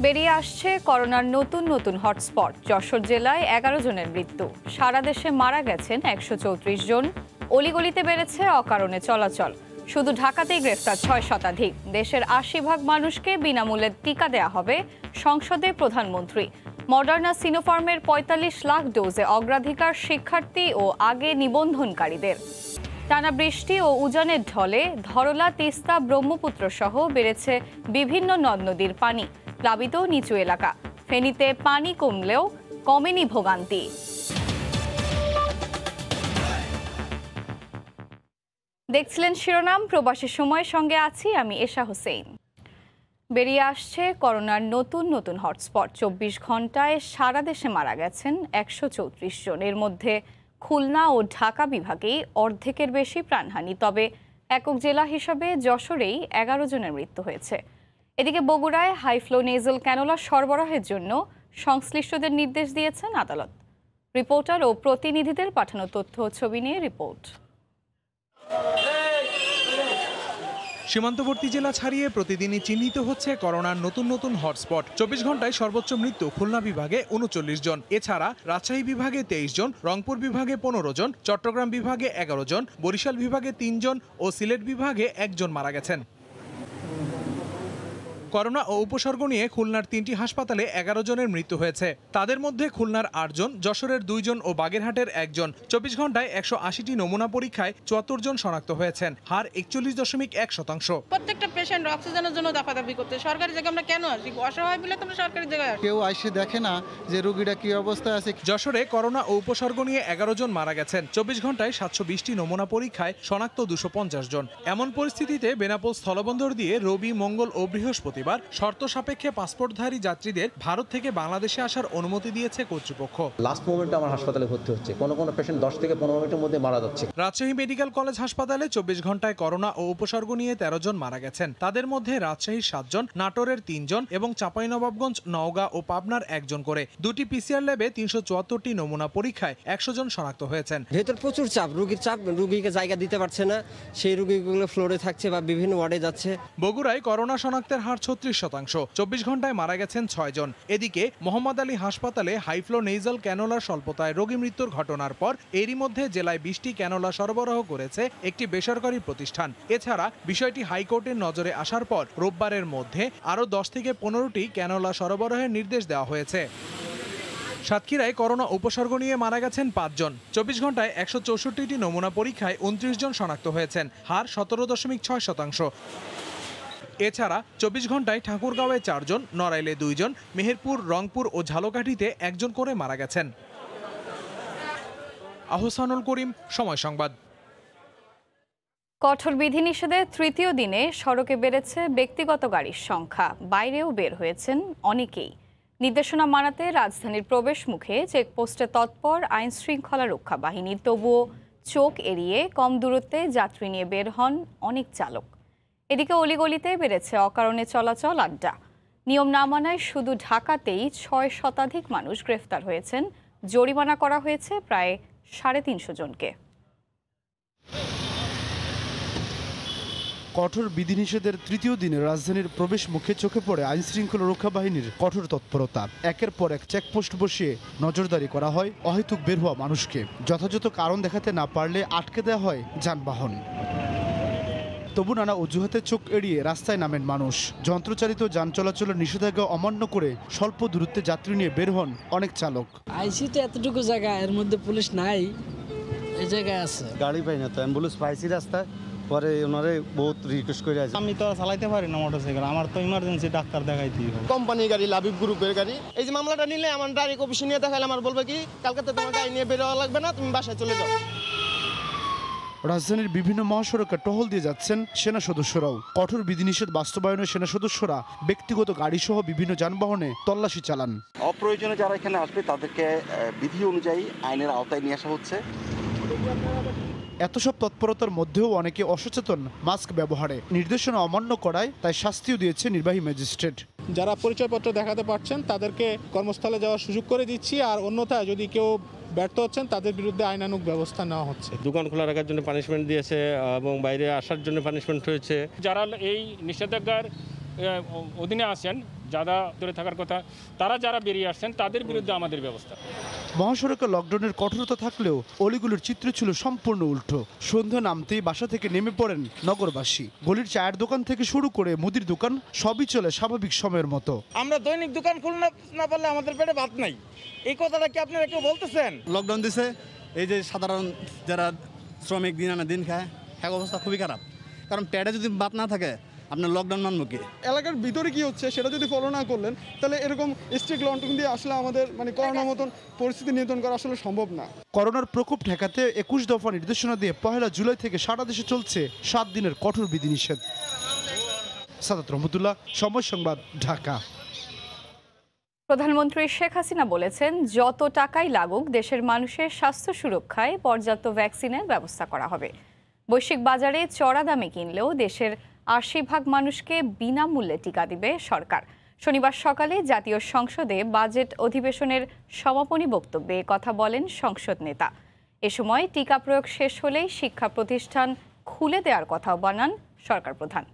বেরিয়ে আসছে করোনার নতুন নতুন হটস্পট। যশোর জেলায় ১১ জনের মৃত্যু, সারা দেশে মারা গেছেন ১৩৪ জন। অলিগলিতে বেড়েছে অকারণে চলাচল, শুধু ঢাকাতেই গ্রেফতার ৬ শতাধিক। দেশের ৮০% মানুষকে বিনামূল্যে টিকা দেয়া হবে, সংসদে প্রধানমন্ত্রী। মডার্না সিনোফার্মের ৪৫ লাখ ডোজে অগ্রাধিকার শিক্ষার্থী ও আগে নিবন্ধনকারীদের। টানা বৃষ্টি ও উজানের ঢলে ধরলা, তিস্তা, ব্রহ্মপুত্র সহ বেড়েছে বিভিন্ন নদ নদীর পানি। প্লাবিত নিচু এলাকা। ফেনীতে পানি কমলেও কমেনি ভোগান্তি। দেখছিলেন শিরোনাম, প্রবাসী সময়ের সঙ্গে আছি আমি এশা হোসেন। বেরিয়ে আসছে করোনার নতুন নতুন হটস্পট। ২৪ ঘন্টায় সারা দেশে মারা গেছেন ১৩৪ জন। এর মধ্যে খুলনা ও ঢাকা বিভাগেই অর্ধেকের বেশি প্রাণহানি। তবে একক জেলা হিসাবে যশোরেই ১১ জনের মৃত্যু হয়েছে। এদিকে বগুড়ায় হাইফ্লো নেজাল ক্যানোলা সরবরাহের জন্য সংশ্লিষ্টদের নির্দেশ দিয়েছেন আদালত। রিপোর্টার ও প্রতিনিধিদের পাঠানো তথ্য ও ছবি নিয়ে রিপোর্ট। সীমান্তবর্তী জেলা ছাড়িয়ে প্রতিদিনই চিহ্নিত হচ্ছে করোনার নতুন নতুন হটস্পট। ২৪ ঘন্টায় সর্বোচ্চ মৃত্যু খুলনা বিভাগে ৩৯ জন। এছাড়া রাজশাহী বিভাগে ২৩ জন, রংপুর বিভাগে ১৫ জন, চট্টগ্রাম বিভাগে ১১ জন, বরিশাল বিভাগে ৩ জন ও সিলেট বিভাগে ১ জন মারা গেছেন। করোনা ও উপসর্গ নিয়ে খুলনার ৩টি হাসপাতালে ১১ জনের মৃত্যু হয়েছে। তাদের মধ্যে খুলনার ৮ জন, যশোরের ২ জন ও বাগেরহাটের ১ জন। ২৪ ঘন্টায় ১৮০টি নমুনা পরীক্ষায় ৭৪ জন শনাক্ত হয়েছেন, হার ৪১.১%। প্রত্যেকটা পেশেন্ট অক্সিজেনের জন্য দাপাদাপি করতে, সরকারি জায়গায় আমরা কেন আসি? অসহায় বলে তোমরা সরকারি জায়গায় আসি। কেউ আইসে দেখে না যে রোগীটা কি অবস্থায় আছে। যশোরে করোনা ও উপসর্গ নিয়ে ১১ জন মারা গেছেন। ২৪ ঘন্টায় ৭২০টি নমুনা পরীক্ষায় শনাক্ত ২৫০ জন। এমন পরিস্থিতিতে বেনাপোল স্থলবন্দর দিয়ে রবি, মঙ্গল ও বৃহস্পতিবার শর্ত সাপেক্ষে পাসপোর্টধারী যাত্রীদের ভারত থেকে বাংলাদেশে আসার অনুমতি দিয়েছে কর্তৃপক্ষ। লাস্ট মোমেন্টে আমার হাসপাতালে ভর্তি হচ্ছে, কোনো পেশেন্ট ১০ থেকে ১৫ মিনিটের মধ্যে মারা যাচ্ছে। রাজশাহী মেডিকেল কলেজ হাসপাতালে ২৪ ঘন্টায় করোনা ও উপসর্গ নিয়ে ১৩ জন মারা গেছেন। তাদের মধ্যে রাজশাহীর ৭ জন, নাটোরের ৩ জন এবং চাঁপাইনবাবগঞ্জ, নওগাঁ ও পাবনার ১ জন করে। দুটি পিসিআর ল্যাবে ৩৭৪টি নমুনা পরীক্ষায় ১০০ জন শনাক্ত হয়েছেন। ভেতর প্রচুর চাপ, রোগীকে জায়গা দিতে পারছে না, সেই রোগীগুলো ফ্লোরে থাকছে বা বিভিন্ন ওয়ার্ডে যাচ্ছে। বগুড়ায় করোনা শনাক্তের হার ৩৬%। ২৪ ঘন্টায় মারা গেছেন ৬ জন। এদিকে মোহাম্মদ আলী হাসপাতালে হাইফ্লো নেজাল ক্যানোলার স্বল্পতায় রোগী মৃত্যুর ঘটনার পর এরই মধ্যে জেলায় ২০টি ক্যানোলা সরবরাহ করেছে একটি বেসরকারি প্রতিষ্ঠান। এছাড়া বিষয়টি হাইকোর্টের নজরে আসার পর রোববারের মধ্যে আরও ১০ থেকে ১৫টি ক্যানোলা সরবরাহের নির্দেশ দেওয়া হয়েছে। সাতক্ষীরায় করোনা উপসর্গ নিয়ে মারা গেছেন ৫ জন। ২৪ ঘন্টায় ১৬৪টি নমুনা পরীক্ষায় ২৯ জন শনাক্ত হয়েছেন, হার ১৭.৬%। এছাড়া ২৪ ঘন্টায় ঠাকুরগাঁওয়ে ৪ জন, নড়াইলে ২ জন, মেহেরপুর, রংপুর ও ঝালকাঠিতে ১ জন করে মারা গেছেন। আহসানুল করিম, সময় সংবাদ। কঠোর বিধিনিষেধের তৃতীয় দিনে সড়কে বেড়েছে ব্যক্তিগত গাড়ির সংখ্যা, বাইরেও বের হয়েছেন অনেকেই। নির্দেশনা মানাতে রাজধানীর প্রবেশ মুখে চেকপোস্টে তৎপর আইন শৃঙ্খলা রক্ষা বাহিনী। তবুও চোখ এড়িয়ে কম দূরত্বে যাত্রী নিয়ে বের হন অনেক চালক। এদিকে অলিগলিতে বেড়েছে অকারণে চলাচল আড্ডা। নিয়ম না মানায় শুধু ঢাকাতেই ৬ শতাধিক মানুষ গ্রেফতার হয়েছেন। জরিমানা করা হয়েছে প্রায় ৩৫০ জনকে। কঠোর বিধিনিষেধের তৃতীয় দিনে রাজধানীর প্রবেশ মুখে চোখে পড়ে আইনশৃঙ্খলা রক্ষা বাহিনীর কঠোর তৎপরতা। একের পর এক চেকপোস্ট বসিয়ে নজরদারি করা হয় অহেতুক বের হওয়া মানুষকে। যথাযথ কারণ দেখাতে না পারলে আটকে দেওয়া হয় যানবাহন। তবু নানা অজুহাতে চোখ এড়িয়ে রাস্তায় নামেন মানুষ। যন্ত্রচালিত যান চলাচলের নিষেধাজ্ঞা অমান্য করে স্বল্প দূরত্বে যাত্রী নিয়ে বের হন অনেক চালক। আইসি তো এতটুকু জায়গা, এর মধ্যে পুলিশ নাই, এই জায়গায় আছে গাড়ি পাই না তো, অ্যাম্বুলেন্স পাইছি রাস্তায়, পরে ওনারে বহুত রিকোয়েস্ট করে আছে। আমি তো চালাইতে পারি না মোটরসাইকেল, আমার তো ইমার্জেন্সি ডাক্তার দেখাইতেই হবে। কোম্পানির গাড়ি, লাবিব গ্রুপের গাড়ি। এই যে মামলাটা নিলে আমার ডাইরেক্ট অফিসে নিয়ে দেখালে আমার বলবে কি কালকে তো তোমার গাড়ি নিয়ে বেরোয়া লাগবে না, তুমি বাসায় চলে যাও। রাজধানীর বিভিন্ন মহাসড়কে টহল দিয়ে যাচ্ছেন সেনা সদস্যরাও। কঠোর বিধিনিষেধ বাস্তবায়নে সেনা সদস্যরা ব্যক্তিগত গাড়িসহ বিভিন্ন যানবাহনে তল্লাশি চালান। অপ্রয়োজনে যারা এখানে আসবে তাদেরকে বিধি অনুযায়ী আইনের আওতায় নিয়ে আসা হচ্ছে। এত সব তৎপরতার মধ্যেও অনেকে অসচেতন মাস্ক ব্যবহারে। নির্দেশনা অমান্য করায় তাই শাস্তিও দিয়েছে নির্বাহী ম্যাজিস্ট্রেট। যারা পরিচয়পত্র দেখাতে পারছেন তাদেরকে কর্মস্থলে যাওয়ার সুযোগ করে দিচ্ছি, আর অন্যথায় যদি কেউ ব্যর্থ হচ্ছেন তাদের বিরুদ্ধে আইনানুগ ব্যবস্থা নেওয়া হচ্ছে। দোকান খোলা রাখার জন্য পানিশমেন্ট দিয়েছে এবং বাইরে আসার জন্য পানিশমেন্ট হয়েছে। যারা এই নিষেধাজ্ঞার অধীনে আসেন যারা দূরে থাকার কথা তারা যারা বেরিয়ে আসছেন তাদের বিরুদ্ধে আমাদের ব্যবস্থা। মহাসড়কে লকডাউনের কঠোরতা থাকলেও অলিগুলির চিত্র ছিল সম্পূর্ণ উল্টো। সন্ধ্যা নামতেই বাসা থেকে নেমে পড়েন নগরবাসী। গলির চায়ের দোকান থেকে শুরু করে মুদির দোকান সবই চলে স্বাভাবিক সময়ের মতো। আমরা দৈনিক দোকান খুলতে না পারলে আমাদের পেটে ভাত নাই, এই কথাটা কি আপনারা কেউ বলতেছেন? লকডাউন দিছে, এই যে সাধারণ যারা শ্রমিক দিন আনা দিন খায়, এক অবস্থা খুবই খারাপ। কারণ পেটে যদি ভাত না থাকে আপনার লকডাউন মানবো কি? এলাকার ভিতরে কি হচ্ছে সেটা যদি ফলো না করলেন তাহলে এরকম স্ট্রিক্ট লকডাউন দিয়ে আসলে আমাদের করোনার মতন পরিস্থিতি নিয়ন্ত্রণ করা আসলে সম্ভব না। করোনার প্রকোপ ঠেকাতে 21 দফা নির্দেশনা দিয়ে 1 জুলাই থেকে সারা দেশে চলছে 7 দিনের কঠোর বিধিনিষেধ। সাদাত রহমতুল্লাহ, সময় সংবাদ, ঢাকা। প্রধানমন্ত্রী শেখ হাসিনা বলেছেন, যত টাকাই লাগুক দেশের মানুষের স্বাস্থ্য সুরক্ষায় পর্যাপ্ত ভ্যাকসিনের ব্যবস্থা করা হবে। বৈশ্বিক বাজারে চড়া দামে কিনলেও দেশের 80% মানুষকে বিনামূল্যে টিকা দিবে সরকার। শনিবার সকালে জাতীয় সংসদে বাজেট অধিবেশনের সমাপনী বক্তব্যে কথা বলেন সংসদ নেতা। এ সময় টিকা প্রয়োগ শেষ হলেই শিক্ষা প্রতিষ্ঠান খুলে দেওয়ার কথাও জানান সরকার প্রধান।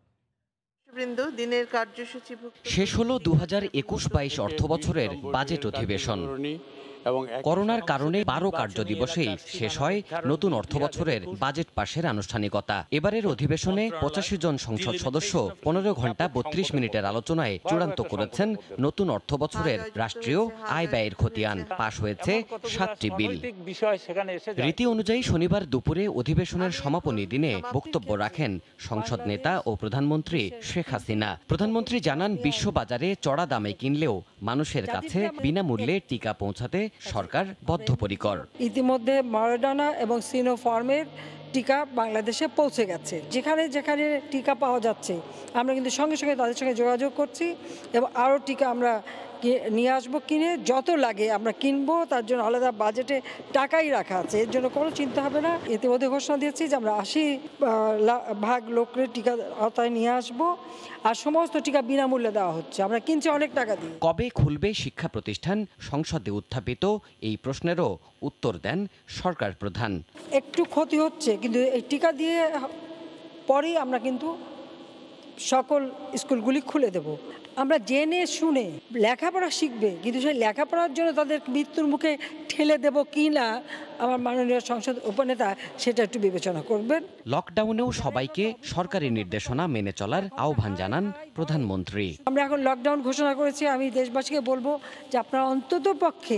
শেষ হলো 2021-22 অর্থবছরের বাজেট অধিবেশন। করোনার কারণে 12 কার্যদিবসেই শেষ হয় নতুন অর্থবছরের বাজেট পাশের আনুষ্ঠানিকতা। এবারের অধিবেশনে 85 জন সংসদ সদস্য 15 ঘন্টা 32 মিনিটের আলোচনায় চূড়ান্ত করেছেন নতুন অর্থবছরের রাষ্ট্রীয় আয় ব্যয়ের খতিয়ান। পাশ হয়েছে 7টি বিল। রীতি অনুযায়ী শনিবার দুপুরে অধিবেশনের সমাপনী দিনে বক্তব্য রাখেন সংসদ নেতা ও প্রধানমন্ত্রী শেখ হাসিনা। প্রধানমন্ত্রী জানান, বিশ্ববাজারে চড়া দামে কিনলেও মানুষের কাছে বিনামূল্যে টিকা পৌঁছাতে সরকার বদ্ধপরিকর। ইতিমধ্যে মডার্না এবং সিনোফার্মের টিকা বাংলাদেশে পৌঁছে গেছে। যেখানে যেখানে টিকা পাওয়া যাচ্ছে আমরা কিন্তু সঙ্গে সঙ্গে তাদের সঙ্গে যোগাযোগ করছি এবং আরও টিকা আমরা নিয়ে আসবো, কিনে যত লাগে আমরা কিনবো। তার জন্য আলাদা বাজেটে টাকাই রাখা আছে, এর জন্য কোনো চিন্তা হবে না। ইতিমধ্যে ঘোষণা দিয়েছি যে আমরা 80% লোকের টিকা আওতায় নিয়ে আসবো, আর সমস্ত টিকা বিনামূল্যে দেওয়া হচ্ছে। আমরা কিনছি অনেক টাকা দিয়ে। কবে খুলবে শিক্ষা প্রতিষ্ঠান? সংসদে উত্থাপিত এই প্রশ্নেরও উত্তর দেন সরকার প্রধান। একটু ক্ষতি হচ্ছে, কিন্তু এই টিকা দিয়ে পরেই আমরা কিন্তু সকল স্কুলগুলি খুলে দেব। আমরা জেনে শুনে লেখাপড়া শিখবে, কিন্তু সেই লেখাপড়ার জন্য তাদের মৃত্যুর মুখে ঠেলে দেব কি না, আমার মাননীয় সংসদ উপনেতা সেটা একটু বিবেচনা করবেন। লকডাউনেও সবাইকে সরকারি নির্দেশনা মেনে চলার আহ্বান জানান প্রধানমন্ত্রী। আমরা এখন লকডাউন ঘোষণা করেছি, আমি দেশবাসীকে বলবো যে আপনারা অন্তত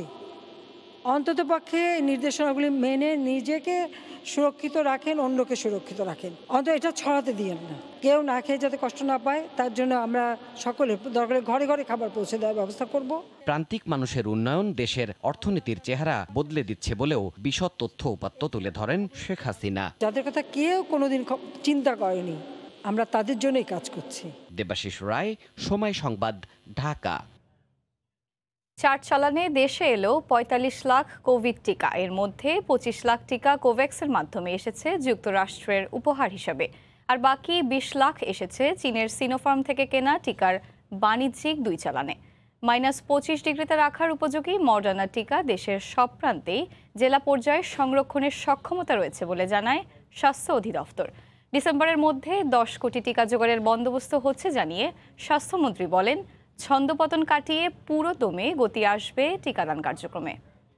পক্ষে নির্দেশনাগুলি মেনে নিজেকে সুরক্ষিত রাখেন, অন্যকে সুরক্ষিত রাখেন। অন্তত এটা ছড়াতে দিয়েন না, কেউ না খেয়ে যাতে কষ্ট না পায়। তার জন্য আমরা সকলে দরকারে ঘরে ঘরে খাবার পৌঁছে দেওয়ার ব্যবস্থা করব। প্রান্তিক মানুষের উন্নয়ন দেশের অর্থনীতির চেহারা বদলে দিচ্ছে বলেও বিশদ তথ্য উপাত্ত তুলে ধরেন শেখ হাসিনা। যাদের কথা কেউ কোনোদিন চিন্তা করেনি, আমরা তাদের জন্যই কাজ করছি। দেবাশিস রায়, সময় সংবাদ, ঢাকা। চার চালানে দেশে এলো 45 লাখ কোভিড টিকা। এর মধ্যে 25 লাখ টিকা কোভ্যাক্সের মাধ্যমে এসেছে যুক্তরাষ্ট্রের উপহার হিসাবে, আর বাকি 20 লাখ এসেছে চীনের সিনোফার্ম থেকে কেনা টিকার বাণিজ্যিক 2 চালানে। -25 ডিগ্রিতে রাখার উপযোগী মডার্না টিকা দেশের সব প্রান্তেই জেলা পর্যায়ে সংরক্ষণের সক্ষমতা রয়েছে বলে জানায় স্বাস্থ্য অধিদপ্তর। ডিসেম্বরের মধ্যে 10 কোটি টিকা জোগাড়ের বন্দোবস্ত হচ্ছে জানিয়ে স্বাস্থ্যমন্ত্রী বলেন, ছন্দপতন কাটিয়ে পুরো দমে গতি আসবে টিকাদান কার্যক্রমে।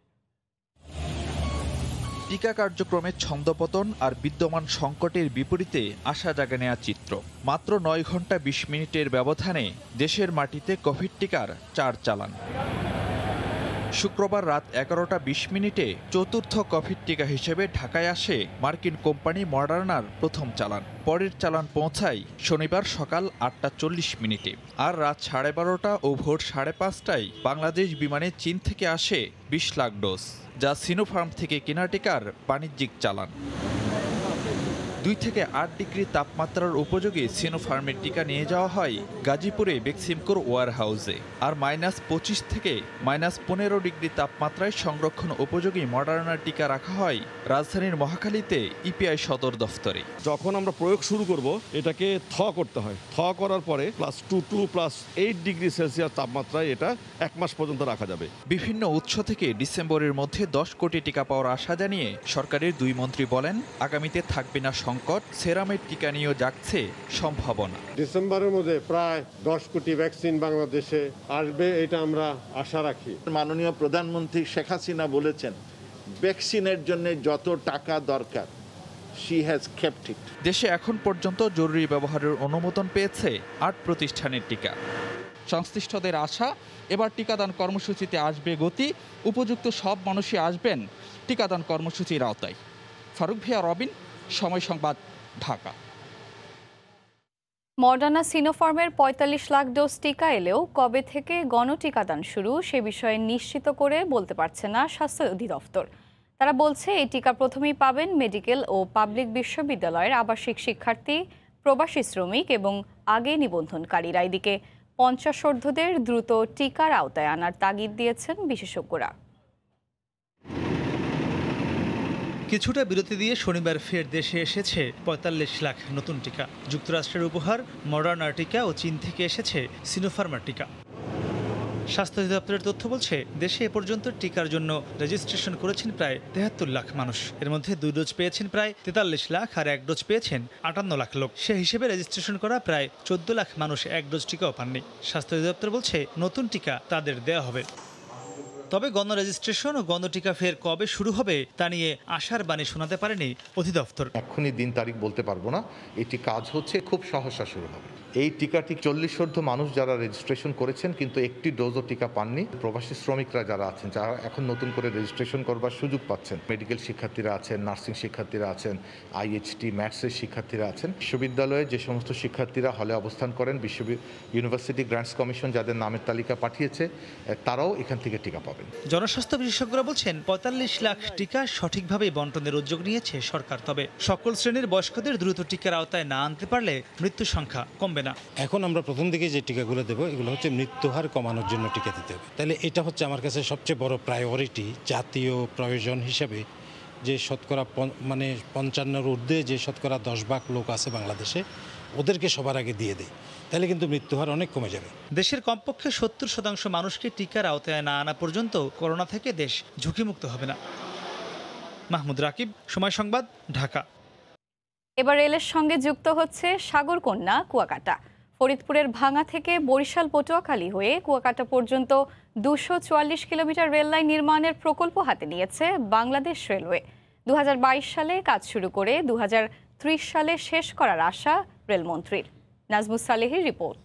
টিকা কার্যক্রমে ছন্দপতন আর বিদ্যমান সংকটের বিপরীতে আশা জাগে নেয়া চিত্র। মাত্র 9 ঘন্টা 20 মিনিটের ব্যবধানে দেশের মাটিতে কোভিড টিকার 4 চালান। শুক্রবার রাত 11টা 20 মিনিটে চতুর্থ কোভিড টিকা হিসেবে ঢাকায় আসে মার্কিন কোম্পানি মডার্নার প্রথম চালান। পরের চালান পৌঁছায় শনিবার সকাল 8টা 40 মিনিটে। আর রাত 12:30 ও ভোর 5:30টায় বাংলাদেশ বিমানে চীন থেকে আসে 20 লাখ ডোজ, যা সিনোফার্ম থেকে কেনা টিকার বাণিজ্যিক চালান। 2 থেকে 8 ডিগ্রি তাপমাত্রার উপযোগী সিনোফার্মের টিকা নিয়ে যাওয়া হয় গাজীপুরে বেক্সিমকোর ওয়ার হাউসে, আর -25 থেকে -15 ডিগ্রি তাপমাত্রায় সংরক্ষণ উপযোগী মডার্নার টিকা রাখা হয় রাজধানীর মহাখালীতে ইপিআই সদর দফতরে। যখন আমরা প্রয়োগ শুরু করব এটাকে করতে হয়। করার পরে +2 +8 ডিগ্রি সেলসিয়াস তাপমাত্রায় এটা 1 মাস পর্যন্ত রাখা যাবে। বিভিন্ন উৎস থেকে ডিসেম্বরের মধ্যে 10 কোটি টিকা পাওয়ার আশা জানিয়ে সরকারের 2 মন্ত্রী বলেন, আগামীতে থাকবে না সংকট, সেরামের টিকা নিয়েও জাগছে সম্ভাবনা। ডিসেম্বরের মধ্যে প্রায় 10 কোটি ভ্যাকসিন বাংলাদেশে আসবে, এটা আমরা আশা রাখি। মাননীয় প্রধানমন্ত্রী শেখ হাসিনা বলেছেন, ভ্যাকসিনের জন্য যত টাকা দরকার she has kept it. দেশে এখন পর্যন্ত জরুরি ব্যবহারের অনুমোদন পেয়েছে 8 প্রতিষ্ঠানের টিকা। সংশ্লিষ্টদের আশা, এবার টিকাদান কর্মসূচিতে আসবে গতি, উপযুক্ত সব মানুষই আসবেন টিকাদান কর্মসূচির আওতায়। ফারুক ভিয়া, রবিন, সময় সংবাদ, ঢাকা। মডার্না সিনোফার্মের ৪৫ লাখ ডোজ টিকা এলেও কবে থেকে গণটিকাদান শুরু সে বিষয়ে নিশ্চিত করে বলতে পারছে না স্বাস্থ্য অধিদপ্তর। তারা বলছে এই টিকা প্রথমেই পাবেন মেডিকেল ও পাবলিক বিশ্ববিদ্যালয়ের আবাসিক শিক্ষার্থী, প্রবাসী শ্রমিক এবং আগে নিবন্ধনকারীরা। এদিকে ৫০ঊর্ধ্বদের দ্রুত টিকার আওতায় আনার তাগিদ দিয়েছেন বিশেষজ্ঞরা। কিছুটা বিরতি দিয়ে শনিবার ফের দেশে এসেছে ৪৫ লাখ নতুন টিকা। যুক্তরাষ্ট্রের উপহার মডার্নার টিকা ও চীন থেকে এসেছে সিনোফার্মার টিকা। স্বাস্থ্য অধিদপ্তরের তথ্য বলছে, দেশে এ পর্যন্ত টিকার জন্য রেজিস্ট্রেশন করেছেন প্রায় ৭৩ লাখ মানুষ। এর মধ্যে 2 ডোজ পেয়েছেন প্রায় ৪৩ লাখ আর 1 ডোজ পেয়েছেন ৫৮ লাখ লোক। সে হিসেবে রেজিস্ট্রেশন করা প্রায় ১৪ লাখ মানুষ 1 ডোজ টিকাও পাননি। স্বাস্থ্য অধিদপ্তর বলছে, নতুন টিকা তাদের দেওয়া হবে। তবে গণ রেজিস্ট্রেশন ও গণটিকা ফের কবে শুরু হবে তা নিয়ে আশার বাণী শোনাতে পারেনি অধিদপ্তর। এখনই দিন তারিখ বলতে পারবো না, এটি কাজ হচ্ছে, খুব সহসা শুরু হবে। এই টিকাটি 40 মানুষ যারা রেজিস্ট্রেশন করেছেন কিন্তু একটি ডোজও টিকা পাননি। প্রবাসী শ্রমিকরা যারা আছেন, যারা এখন নতুন করে রেজিস্ট্রেশন করবার সুযোগ পাচ্ছেন, মেডিকেল শিক্ষার্থীরা আছেন, নার্সিং শিক্ষার্থীরা আছেন, আইএইচটি ম্যাথসের শিক্ষার্থীরা আছেন। বিশ্ববিদ্যালয়ে যে সমস্ত শিক্ষার্থীরা হলে অবস্থান করেন, ইউনিভার্সিটি গ্রান্টস কমিশন যাদের নামের তালিকা পাঠিয়েছে, তারাও এখান থেকে টিকা পাবেন। জনস্বাস্থ্য বিশেষজ্ঞরা বলছেন, ৪৫ লাখ টিকা সঠিকভাবে বন্টনের উদ্যোগ নিয়েছে সরকার। তবে সকল শ্রেণীর বয়স্কদের দ্রুত টিকার আওতায় না আনতে পারলে মৃত্যুর সংখ্যা কমবে না। এখন আমরা প্রথম দিকে যে টিকাগুলো দেবো, এগুলো হচ্ছে মৃত্যুহার কমানোর জন্য টিকা দিতে হবে। তাহলে এটা হচ্ছে আমার কাছে সবচেয়ে বড় প্রায়োরিটি, জাতীয় প্রয়োজন হিসাবে। যে শতকরা ৫৫-র ঊর্ধ্বে যে শতকরা 10 ভাগ লোক আছে বাংলাদেশে, ওদেরকে সবার আগে দিয়ে দেয়, তাহলে কিন্তু মৃত্যুহার অনেক কমে যাবে। দেশের কমপক্ষে ৭০% মানুষকে টিকার আওতায় না আনা পর্যন্ত করোনা থেকে দেশ ঝুঁকিমুক্ত হবে না। মাহমুদ রাকিব, সময় সংবাদ, ঢাকা। এবার রেলের সঙ্গে যুক্ত হচ্ছে সাগরকন্যা কুয়াকাটা। ফরিদপুরের ভাঙা থেকে বরিশাল পটুয়াখালী হয়ে কুয়াকাটা পর্যন্ত ২৪৪ কিলোমিটার রেললাইন নির্মাণের প্রকল্প হাতে নিয়েছে বাংলাদেশ রেলওয়ে। ২০২২ সালে কাজ শুরু করে ২০৩০ সালে শেষ করার আশা রেলমন্ত্রীর। নাজমুস সালেহির রিপোর্ট।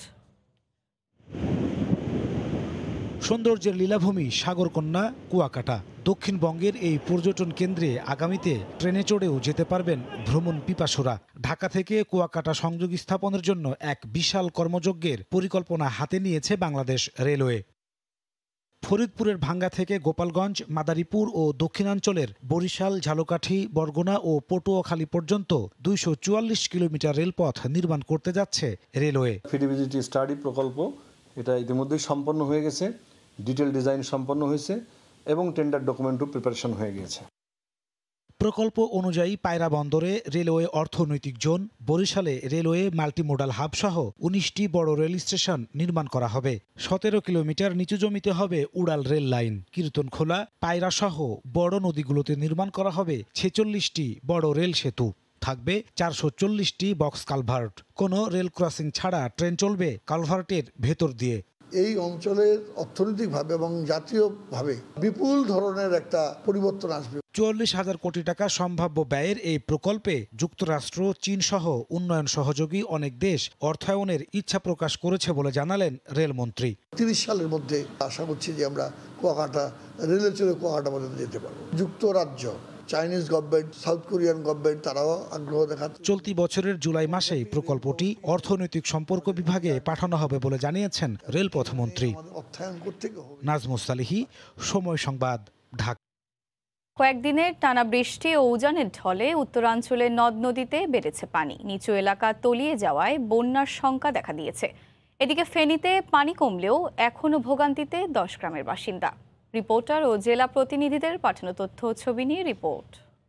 সৌন্দর্যের লীলাভূমি সাগরকন্যা কুয়াকাটা। দক্ষিণবঙ্গের এই পর্যটন কেন্দ্রে আগামীতে ট্রেনে চড়েও যেতে পারবেন ভ্রমণ পিপাসুরা। ঢাকা থেকে কুয়াকাটা সংযোগ স্থাপনের জন্য এক বিশাল কর্মযজ্ঞের পরিকল্পনা হাতে নিয়েছে বাংলাদেশ রেলওয়ে। ফরিদপুরের ভাঙ্গা থেকে গোপালগঞ্জ, মাদারীপুর ও দক্ষিণাঞ্চলের বরিশাল, ঝালকাঠি, বরগুনা ও পটুয়াখালী পর্যন্ত ২৪৪ কিলোমিটার রেলপথ নির্মাণ করতে যাচ্ছে রেলওয়ে। ফিজিবিলিটি স্টাডি প্রকল্প এটা ইতিমধ্যেই সম্পন্ন হয়ে গেছে, ডিটেল ডিজাইন সম্পন্ন হয়েছে এবং টেন্ডার ডকুমেন্টও প্রিপারেশন হয়ে গেছে। প্রকল্প অনুযায়ী পায়রা বন্দরে রেলওয়ে অর্থনৈতিক জোন, বরিশালে রেলওয়ে মাল্টিমোডাল হাব সহ ১৯টি বড় রেল স্টেশন নির্মাণ করা হবে। ১৭ কিলোমিটার নিচু জমিতে হবে উড়াল রেল লাইন। কীর্তনখোলা, পায়রা সহ বড় নদীগুলোতে নির্মাণ করা হবে ৪৬টি বড় রেল সেতু। থাকবে ৪৪০টি বক্স কালভার্ট। কোনো রেল ক্রসিং ছাড়া ট্রেন চলবে কালভার্টের ভেতর দিয়ে। এই অঞ্চলের অর্থনৈতিকভাবে এবং জাতীয়ভাবে বিপুল ধরনের একটা পরিবর্তন আসবে। ৪৪,০০০ কোটি টাকা সম্ভাব্য ব্যয়ের এই প্রকল্পে যুক্তরাষ্ট্র, চীন সহ উন্নয়ন সহযোগী অনেক দেশ অর্থায়নের ইচ্ছা প্রকাশ করেছে বলে জানালেন রেলমন্ত্রী। ৩০ সালের মধ্যে আশা করছি যে আমরা কুয়াকাটা রেলে চড়ে কুয়াকাটা পর্যন্ত যেতে পারবো। যুক্তরাজ্য, Chinese government, south Korean government তারাও আগ্রহ দেখাচ্ছে। চলতি বছরের জুলাই মাসেই প্রকল্পটি অর্থনৈতিক সম্পর্ক বিভাগে পাঠানো হবে বলে জানিয়েছেন রেলপথমন্ত্রী। নাজমুস সালেহি, সময় সংবাদ, ঢাকা। কয়েকদিনের টানা বৃষ্টি ও উজানের ঢলে উত্তরাঞ্চলের নদ নদীতে বেড়েছে পানি। নিচু এলাকা তলিয়ে যাওয়ায় বন্যার শঙ্কা দেখা দিয়েছে। এদিকে ফেনীতে পানি কমলেও এখনও ভোগান্তিতে ১০ গ্রামের বাসিন্দা। রিপোর্টার ও জেলা প্রতিনিধিদের পাঠানো তথ্য ও ছবি নিয়ে রিপোর্ট।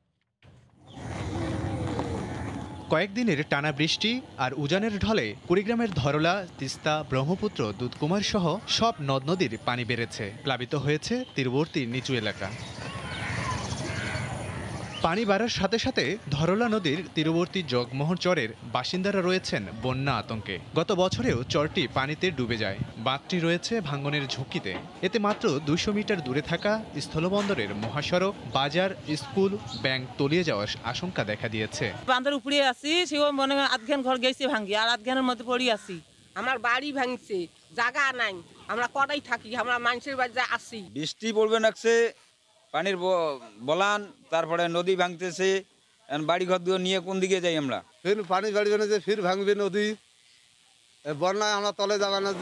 কয়েকদিনের টানা বৃষ্টি আর উজানের ঢলে কুড়িগ্রামের ধরলা, তিস্তা, ব্রহ্মপুত্র, দুধকুমার সহ সব নদ নদীর পানি বেড়েছে। প্লাবিত হয়েছে তীরবর্তী নিচু এলাকা। পানি বাড়ার সাথে সাথে ধরলা নদীর তীরবর্তী জগমোহন চরের বাসিন্দারা রয়েছেন বন্যা আতঙ্কে। গত বছরেও চরটি পানিতে ডুবে যায়। বাঁধটি রয়েছে ভাঙনের ঝুঁকিতে। এতে মাত্র 200 মিটার দূরে থাকা স্থলবন্দরের মহাসড়ক, বাজার, স্কুল, ব্যাংক তলিয়ে যাওয়ার আশঙ্কা দেখা দিয়েছে। বাঁধের উপরে আছি, সেও মনে হয় আধখান ঘর গেছে ভাঙ্গি, আর আধখানের মধ্যে পড়ে আছি। আমার বাড়ি ভাঙছে, জায়গা নাই, আমরা কটাই থাকি, আমরা মানুষের বাড়িতে আসি। বৃষ্টি পড়বে নাকছে, পানির বলান, তারপরে নদী ভাঙতেছে, বাড়ি ঘর দিয়ে নিয়ে কোন দিকে যাই আমরা? ফির পানি বাড়বে না, যে ফির ভাঙবে নদী, বন্যায় আমরা তলে যাবে না।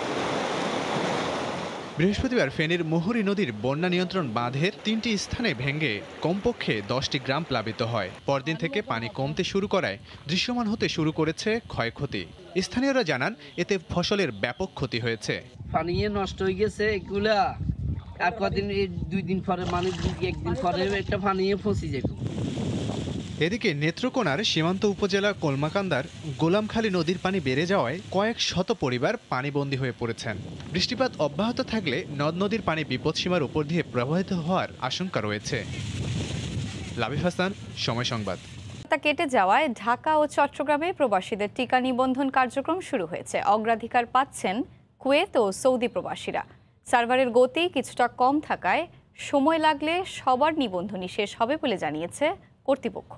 বৃহস্পতিবার ফেনীর মুহুরী নদীর বন্যা নিয়ন্ত্রণ বাঁধের 3টি স্থানে ভেঙে কমপক্ষে 10টি গ্রাম প্লাবিত হয়। পরদিন থেকে পানি কমতে শুরু করায় দৃশ্যমান হতে শুরু করেছে ক্ষয়ক্ষতি। স্থানীয়রা জানান এতে ফসলের ব্যাপক ক্ষতি হয়েছে। পানি নষ্ট হয়ে গেছে এগুলা, আর কদিন 2 দিন পরে মানে 1 দিন পরে একটা পানি ফসে যাবে। এদিকে নেত্রকোনার সীমান্ত উপজেলা কলমাকান্দার গোলামখালী নদীর পানি বেড়ে যাওয়ায় কয়েক শত পরিবার পানিবন্দী হয়ে পড়েছেন। বৃষ্টিপাত অব্যাহত থাকলে নদ নদীর পানি বিপদসীমার উপর দিয়ে প্রবাহিত হওয়ার আশঙ্কা রয়েছে। লাবিব হাসান, সময় সংবাদ। তা কেটে যাওয়ায় ঢাকা ও চট্টগ্রামে প্রবাসীদের টিকা নিবন্ধন কার্যক্রম শুরু হয়েছে। অগ্রাধিকার পাচ্ছেন কুয়েত ও সৌদি প্রবাসীরা। সার্ভারের গতি কিছুটা কম থাকায় সময় লাগলে সবার নিবন্ধনই শেষ হবে বলে জানিয়েছে কর্তৃপক্ষ।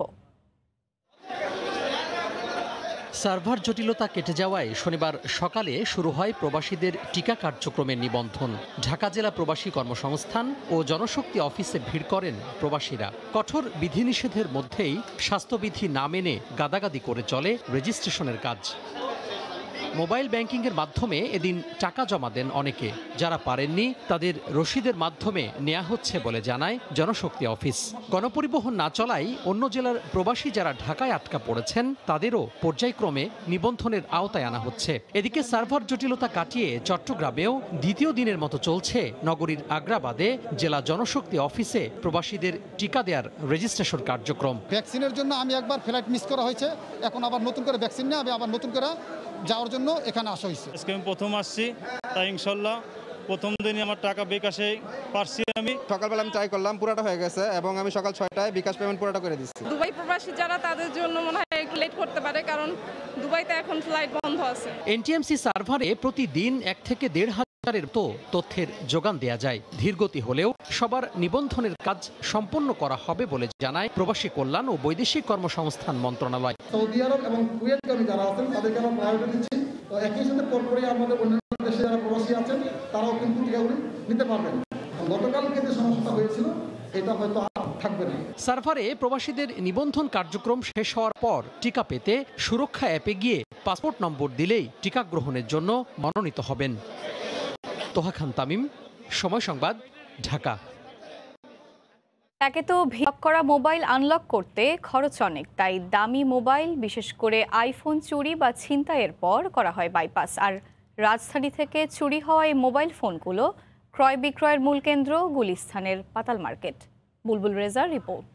সার্ভার জটিলতা কেটে যাওয়ায় শনিবার সকালে শুরু হয় প্রবাসীদের টিকা কার্যক্রমের নিবন্ধন। ঢাকা জেলা প্রবাসী কর্মসংস্থান ও জনশক্তি অফিসে ভিড় করেন প্রবাসীরা। কঠোর বিধিনিষেধের মধ্যেই স্বাস্থ্যবিধি না মেনে গাদাগাদি করে চলে রেজিস্ট্রেশনের কাজ। মোবাইল ব্যাংকিংয়ের মাধ্যমে এদিন টাকা জমা দেন অনেকে। যারা পারেননি তাদের রসিদের মাধ্যমে নেওয়া হচ্ছে বলে জানায় জনশক্তি অফিস। গণপরিবহন না চলায় অন্য জেলার প্রবাসী যারা ঢাকায় আটকা পড়েছেন তাদেরও পর্যায়ক্রমে নিবন্ধনের আওতায় আনা হচ্ছে। এদিকে সার্ভার জটিলতা কাটিয়ে চট্টগ্রামেও দ্বিতীয় দিনের মতো চলছে নগরীর আগ্রাবাদে জেলা জনশক্তি অফিসে প্রবাসীদের টিকা দেওয়ার রেজিস্ট্রেশন কার্যক্রম। ভ্যাকসিনের জন্য আমি একবার ফ্লাইট মিস করা হয়েছে, এখন আবার নতুন করে ভ্যাকসিন নিয়ে আমি আবার নতুন করে যাওয়ার জন্য এখানে আসা হয়েছে। আজকে আমি প্রথম আসছি, তাই ইনশাল্লাহ প্রথম দিনই আমার টাকা বিকাশে পারছি। আমি সকালবেলা আমি ট্রাই করলাম, পুরাটা হয়ে গেছে এবং আমি সকাল 6টায় বিকাশ পেমেন্ট পুরাটা করে দিচ্ছি। দুবাই প্রবাসী যারা তাদের জন্য মনে হয় একটু লেট করতে পারে, কারণ দুবাইতে এখন ফ্লাইট বন্ধ আছে। এনটিএমসি সার্ভারে প্রতিদিন 1 থেকে 1.5 হাজারের তথ্যের যোগান দেয়া যায়। ধীরগতি হলেও সবার নিবন্ধনের কাজ সম্পন্ন করা হবে বলে জানায় প্রবাসী কল্যাণ ও বৈদেশিক কর্মসংস্থান মন্ত্রণালয়। সৌদি আরব এবং কুয়েতগামী যারা আছেন তাদেরকে আমরা প্রায়োরিটি দিচ্ছি। তো একই সাথে পরপরই আমাদের অন্যান্য দেশে যারা প্রবাসী আছেন তারাও কিন্তু টিকাগুলি নিতে পারবেন। গতকালকে যে সমস্যাটা হয়েছিল এটা হয়তো আর থাকবে না। সার্ভারে প্রবাসীদের নিবন্ধন কার্যক্রম শেষ হওয়ার পর টিকা পেতে সুরক্ষা অ্যাপে গিয়ে পাসপোর্ট নম্বর দিলেই টিকা গ্রহণের জন্য মনোনীত হবেন। তোহা খান তামিম, সময় সংবাদ, ঢাকা। একে তো ভিক করা মোবাইল আনলক করতে খরচ অনেক, তাই দামি মোবাইল বিশেষ করে আইফোন চুরি বা ছিনতাইয়ের পর করা হয় বাইপাস। আর রাজধানী থেকে চুরি হওয়া এই মোবাইল ফোনগুলো ক্রয় বিক্রয়ের মূল কেন্দ্র গুলিস্তানের পাতাল মার্কেট। বুলবুল রেজার রিপোর্ট।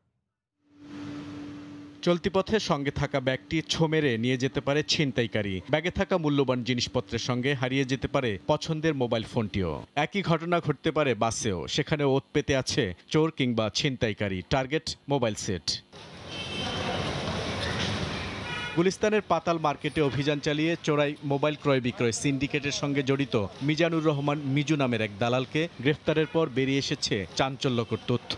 চলতি পথে সঙ্গে থাকা ব্যাগটি ছো মেরে নিয়ে যেতে পারে ছিনতাইকারী। ব্যাগে থাকা মূল্যবান জিনিসপত্রের সঙ্গে হারিয়ে যেতে পারে পছন্দের মোবাইল ফোনটিও। একই ঘটনা ঘটতে পারে বাসেও, সেখানে ওত পেতে আছে চোর কিংবা ছিনতাইকারী। Target mobile set. গুলিস্তানের পাতাল মার্কেটে অভিযান চালিয়ে চোরাই মোবাইল ক্রয় বিক্রয় সিন্ডিকেটের সঙ্গে জড়িত মিজানুর রহমান মিজু নামের এক দালালকে গ্রেফতারের পর বেরিয়ে এসেছে চাঞ্চল্যকর তথ্য।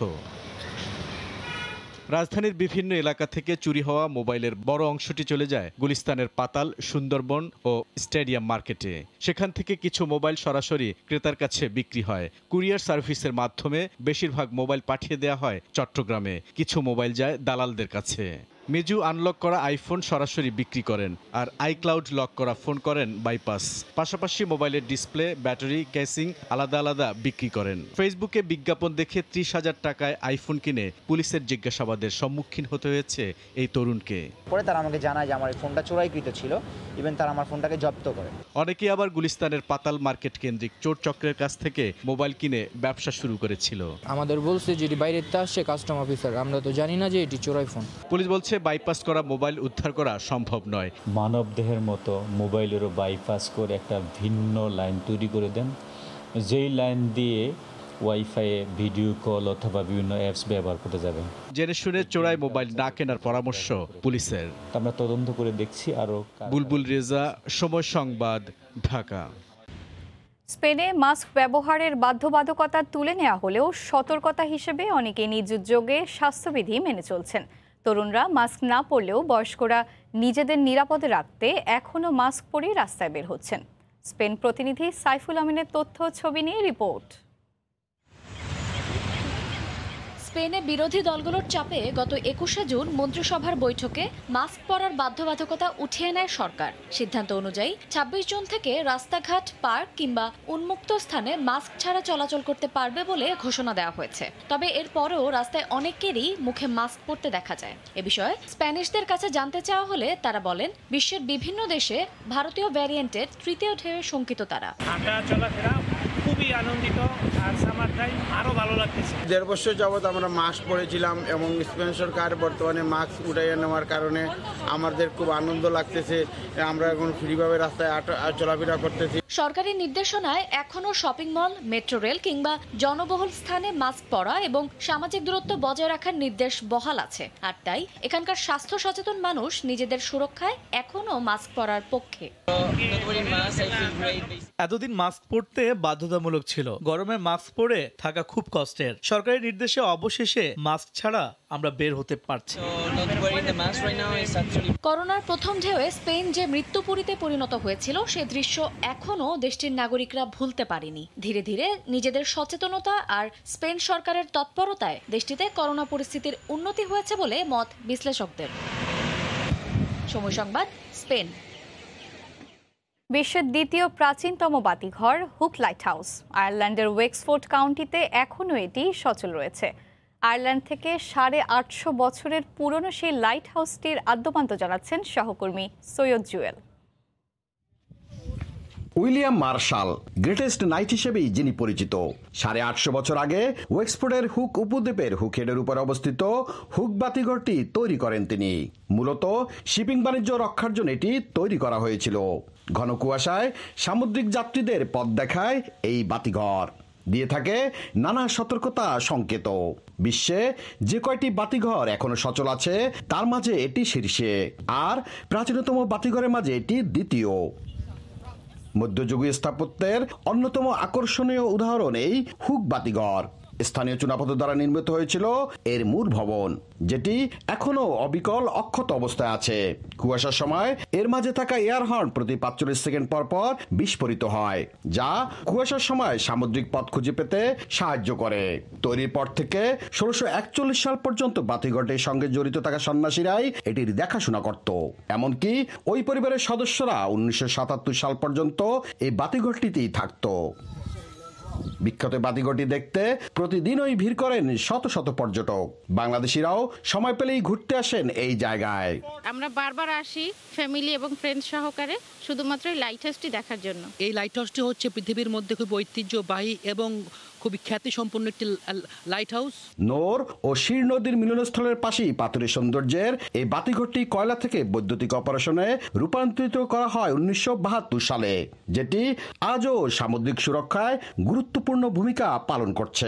রাজধানীর বিভিন্ন এলাকা থেকে চুরি হওয়া মোবাইলের বড় অংশটি চলে যায় গুলিস্তানের পাতাল, সুন্দরবন ও স্টেডিয়াম মার্কেটে। সেখান থেকে কিছু মোবাইল সরাসরি ক্রেতার কাছে বিক্রি হয়। কুরিয়ার সার্ভিসের মাধ্যমে বেশিরভাগ মোবাইল পাঠিয়ে দেওয়া হয় চট্টগ্রামে। কিছু মোবাইল যায় দালালদের কাছে। মিজু আনলক করা আইফোন সরাসরি বিক্রি করেন, আর আইক্লাউড লক করা ফোন করেন বাইপাস। পাশাপাশি মোবাইলের ডিসপ্লে, ব্যাটারি, কেসিং আলাদা আলাদা বিক্রি করেন। ফেসবুকে বিজ্ঞাপন দেখে 30,000 টাকায় আইফোন কিনে পুলিশের জিজ্ঞাসাবাদের সম্মুখীন হতে হয়েছে এই তরুণকে। পরে তারা আমাকে জানায় যে আমার এই ফোনটা চোরাইকৃত ছিল, ইভেন তারা আমার ফোনটাকে জব্দ করে। অনেকেই আবার গুলিস্তানের পাতাল মার্কেট কেন্দ্রিক চোর চক্রের কাছ থেকে মোবাইল কিনে ব্যবসা শুরু করেছিল। আমাদের বলছে যে বাইরের তা আসছে কাস্টম অফিসার, আমরা তো জানি না যে এটি চোরাই ফোন। পুলিশ বলছে বাইপাস করা মোবাইল উদ্ধার করা সম্ভব নয়। মানব দেহের মতো মোবাইলেরও বাইপাস করে একটা ভিন্ন লাইন তৈরি করে দেন, যেই লাইন দিয়ে ওয়াইফাই ভিডিও কল অথবা বিভিন্ন অ্যাপস ব্যবহার করতে যাবে। জেনে শুনে চোরাই মোবাইল না কেনার পরামর্শ পুলিশের। আমরা তদন্ত করে দেখছি আরও। বুলবুল রেজা, সময় সংবাদ, ঢাকা। স্পেনে মাস্ক ব্যবহারের বাধ্যবাধকতা তুলে নেওয়া হলেও সতর্কতা হিসেবে অনেকে নিজ উদ্যোগে স্বাস্থ্যবিধি মেনে চলছেন। তরুণরা মাস্ক না পরলেও বয়স্করা নিজেদের নিরাপদে রাখতে এখনও মাস্ক পরেই রাস্তায় বের হচ্ছেন। স্পেন প্রতিনিধি সাইফুল আমিনের তথ্য ছবি নিয়ে রিপোর্ট। স্পেনে বিরোধী দলগুলোর চাপে গত 21শে জুন মন্ত্রিসভার বৈঠকে মাস্ক পরার বাধ্যবাধকতা উঠিয়ে নেয় সরকার। সিদ্ধান্ত অনুযায়ী 26 জুন থেকে রাস্তাঘাট, পার্ক কিংবা উন্মুক্ত স্থানে মাস্ক ছাড়া চলাচল করতে পারবে বলে ঘোষণা দেওয়া হয়েছে। তবে এরপরেও রাস্তায় অনেকেরই মুখে মাস্ক পরতে দেখা যায়। এ বিষয়ে স্প্যানিশদের কাছে জানতে চাওয়া হলে তারা বলেন, বিশ্বের বিভিন্ন দেশে ভারতীয় ভ্যারিয়েন্টের তৃতীয় ঢেউয়ে শঙ্কিত তারা। হাঁটা চলাফেরা খুবই আনন্দিত, আর সামার টাইম আরো ভালো লাগতেছে। 1.5 বছর যাবত আমরা মাস্ক পরেছিলাম এবং স্পেন সরকার বর্তমানে মাস্ক উঠাইয়া নেওয়ার কারণে আমাদের খুব আনন্দ লাগতেছে। আমরা এখন ফ্রিভাবে রাস্তায় চলাফেরা করতেছি। সরকারি নির্দেশনায় এখনও শপিং মল, মেট্রো রেল কিংবা জনবহুল স্থানে মাস্ক পরা এবং সামাজিক দূরত্ব বজায় রাখার নির্দেশ বহাল আছে। আর তাই এখানকার স্বাস্থ্য সচেতন মানুষ নিজেদের সুরক্ষায় এখনও মাস্ক পরার পক্ষে। এতদিন মাস্ক পরতে বাধ্যতামূলক ছিল, গরমে মাস্ক পরে থাকা খুব কষ্টের। সরকারি নির্দেশে অবশেষে মাস্ক ছাড়া আমরা বের হতে পারছি। করোনার প্রথম ঢেউয়ে স্পেন যে মৃত্যুপুরীতে পরিণত হয়েছিল সে দৃশ্য এখনও দেশটির নাগরিকরা ভুলতে পারেনি। ধীরে ধীরে নিজেদের সচেতনতা আর স্পেন সরকারের তৎপরতায় দেশটিতে করোনা পরিস্থিতির উন্নতি হয়েছে বলে মত বিশ্লেষকদের। সময় সংবাদ, স্পেন। বিশ্বের দ্বিতীয় প্রাচীনতম বাতিঘর হুক লাইট হাউস আয়ারল্যান্ডের ওয়েক্সফোর্ড কাউন্টিতে এখনও এটি সচল রয়েছে। আয়ারল্যান্ড থেকে 850 বছরের পুরনো সেই লাইট হাউসটির আদ্যপান্ত জানাচ্ছেন সহকর্মী Syed Jewel. William Marshal greatest knight হিসেবেই যিনি পরিচিত। 850 বছর আগে ওয়েক্সফোর্ডের হুক উপদ্বীপের হুকহেডের উপর অবস্থিত হুক বাতিঘরটি তৈরি করেন তিনি। মূলত শিপিং বাণিজ্য রক্ষার জন্য এটি তৈরি করা হয়েছিল। ঘন কুয়াশায় সামুদ্রিক যাত্রীদের পথ দেখায় এই বাতিঘর, দিয়ে থাকে নানা সতর্কতা সংকেত। বিশ্বে যে কয়টি বাতিঘর এখনো সচল আছে তার মাঝে এটি শীর্ষে, আর প্রাচীনতম বাতিঘরের মাঝে এটি দ্বিতীয়। মধ্যযুগীয় স্থাপত্যের অন্যতম আকর্ষণীয় উদাহরণ এই হুক বাতিঘর। স্থানীয় চুনাপাথর দ্বারা নির্মিত হয়েছিল এর মূল ভবন, যেটি এখনো অবিকল অক্ষত অবস্থায় আছে। কুয়াশার সময় এর মাঝে থাকা এয়ার হর্ন প্রতি 45 সেকেন্ড পর পর বিস্ফোরিত হয়, যা কুয়াশার সময় সামুদ্রিক পথ খুঁজে পেতে সাহায্য করে। তৈরির পর থেকে 1641 সাল পর্যন্ত বাতিঘরটির সঙ্গে জড়িত থাকা সন্ন্যাসীরাই এটির দেখাশোনা করত। এমনকি ওই পরিবারের সদস্যরা 1977 সাল পর্যন্ত এই বাতিঘরটিতেই থাকত। বিখ্যাত বাতিঘরটি দেখতে প্রতিদিনই ভিড় করেন শত শত পর্যটক। বাংলাদেশিরাও সময় পেলেই ঘুরতে আসেন এই জায়গায়। আমরা বারবার আসি ফ্যামিলি এবং ফ্রেন্ড সহকারে শুধুমাত্র এই লাইট হাউসটি দেখার জন্য। এই লাইট হাউসটি হচ্ছে পৃথিবীর মধ্যে খুব ঐতিহ্যবাহী এবং খুবই খ্যাতিসম্পন্ন একটি লাইট হাউস। নোর ও শির নদীর মিলনস্থলের পাশেই পাথরের সৌন্দর্যের এই বাতিঘরটি কয়লা থেকে বৈদ্যুতিক অপারেশনে রূপান্তরিত করা হয় 1972 সালে, যেটি আজও সামুদ্রিক সুরক্ষায় গুরুত্বপূর্ণ ভূমিকা পালন করছে।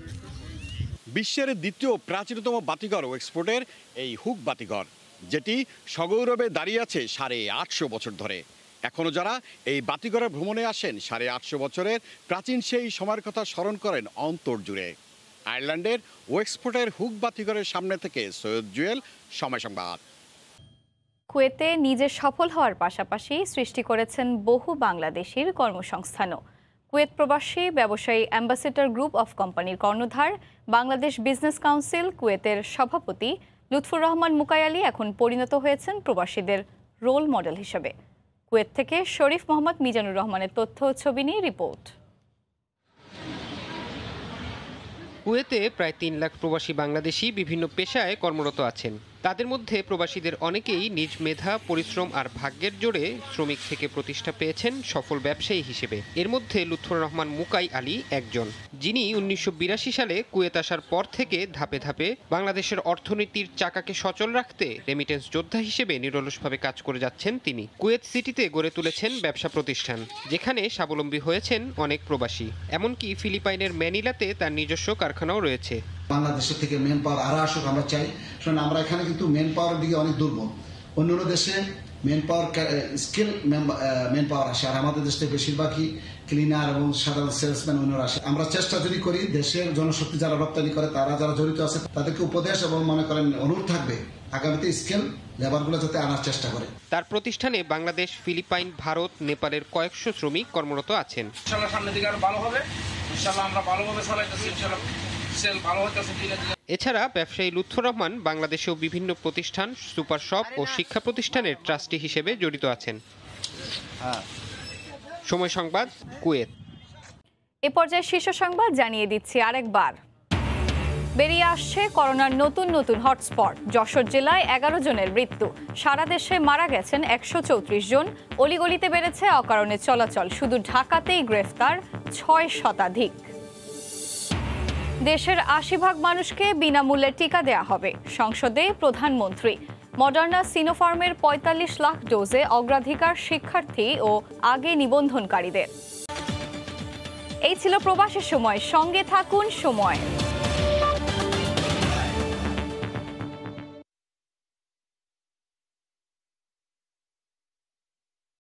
বিশ্বের দ্বিতীয় প্রাচীনতম বাতিঘর ওয়েক্সফোর্ডের এই হুক বাতিঘর, যেটি সগৌরবে দাঁড়িয়ে আছে 850 বছর ধরে। এখনও যারা এই বাতিঘরে ভ্রমণে আসেন 850 বছরের প্রাচীন সেই সময়ের কথা স্মরণ করেন অন্তর জুড়ে। আয়ারল্যান্ডের ওয়েক্সফোর্ডের হুক বাতিঘরের সামনে থেকে সৈয়দ জুয়েল, সময় সংবাদ। কুয়েতে নিজে সফল হওয়ার পাশাপাশি সৃষ্টি করেছেন বহু বাংলাদেশির কর্মসংস্থানও। কুয়েত প্রবাসী ব্যবসায়ী অ্যাম্বাসেডর গ্রুপ অফ কোম্পানির কর্ণধার, বাংলাদেশ বিজনেস কাউন্সিল কুয়েতের সভাপতি লুৎফুর রহমান মুকাই আলী এখন পরিণত হয়েছেন প্রবাসীদের রোল মডেল হিসেবে। কুয়েত থেকে শরীফ মোহাম্মদ মিজানুর রহমানের তথ্য ছবি নিয়ে রিপোর্ট। কুয়েতে প্রায় 3 লাখ প্রবাসী বাংলাদেশি বিভিন্ন পেশায় কর্মরত আছেন। তাদের মধ্যে প্রবাসীদের অনেকেই নিজ মেধা, পরিশ্রম আর ভাগ্যের জোরে শ্রমিক থেকে প্রতিষ্ঠা পেয়েছেন সফল ব্যবসায়ী হিসেবে। এর মধ্যে লুৎফর রহমান মুকাই আলী একজন, যিনি 1982 সালে কুয়েত আসার পর থেকে ধাপে ধাপে বাংলাদেশের অর্থনীতির চাকাকে সচল রাখতে রেমিটেন্স যোদ্ধা হিসেবে নিরলসভাবে কাজ করে যাচ্ছেন। তিনি কুয়েত সিটিতে গড়ে তুলেছেন ব্যবসা প্রতিষ্ঠান, যেখানে স্বাবলম্বী হয়েছেন অনেক প্রবাসী। এমনকি ফিলিপাইনের ম্যানিলাতে তার নিজস্ব কারখানাও রয়েছে। বাংলাদেশের থেকে মেন পাওয়ার আরো আসুক আমরা চাই। শুনুন, আমরা এখানে কিন্তু মেন পাওয়ারের দিকে অনেক দুর্বল। অন্যান্য দেশে manpower skill manpower আসে, আর আমাদের দেশে বেশিরভাগই ক্লিনার এবং সাধারণ সেলসম্যান অন্যরা আসে। আমরা চেষ্টা যদি করি, দেশের জনশক্তি যারা রপ্তানি করে, তারা যারা জড়িত আছে, তাদেরকে উপদেশ এবং মনে করেন অনুরোধ থাকবে আগামীতে স্কিল লেবারগুলো যাতে আনার চেষ্টা করে। তার প্রতিষ্ঠানে বাংলাদেশ, ফিলিপাইন, ভারত, নেপালের কয়েকশো শ্রমিক কর্মরত আছেন। সামনের দিকে আরো ভালো হবে, ইনশাআল্লাহ আমরা ভালোভাবে চালাইতেছি, ইনশাআল্লাহ সেল ভালো হইতেছে। এছাড়া ব্যবসায়ী লুৎফর রহমান বাংলাদেশেও বিভিন্ন প্রতিষ্ঠান, সুপার শপ ও শিক্ষা প্রতিষ্ঠানের ট্রাস্টি হিসেবে জড়িত আছেন। সময় সংবাদ, কুয়েত। এ পর্যায়ে শীর্ষ সংবাদ জানিয়ে দিচ্ছি আরেকবার। বেরিয়ে আসছে করোনার নতুন নতুন হটস্পট। যশোর জেলায় 11 জনের মৃত্যু, সারা দেশে মারা গেছেন 134 জন। অলিগলিতে বেড়েছে অকারণে চলাচল, শুধু ঢাকাতেই গ্রেফতার 6 শতাধিক। দেশের 80% মানুষকে বিনামূল্যে টিকা দেয়া হবে, সংসদে প্রধানমন্ত্রী। মডার্না সিনোফার্মের 45 লাখ ডোজে অগ্রাধিকার শিক্ষার্থী ও আগে নিবন্ধনকারীদের। এই ছিল প্রবাসের সময়, সঙ্গে থাকুন সময়।